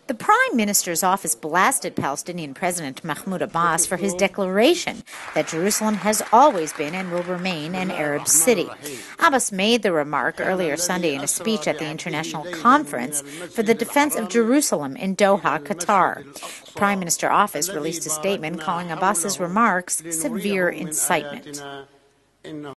The Prime Minister's office blasted Palestinian President Mahmoud Abbas for his declaration that Jerusalem has always been and will remain an Arab city. Abbas made the remark earlier Sunday in a speech at the International Conference for the Defense of Jerusalem in Doha, Qatar. The Prime Minister's office released a statement calling Abbas's remarks severe incitement.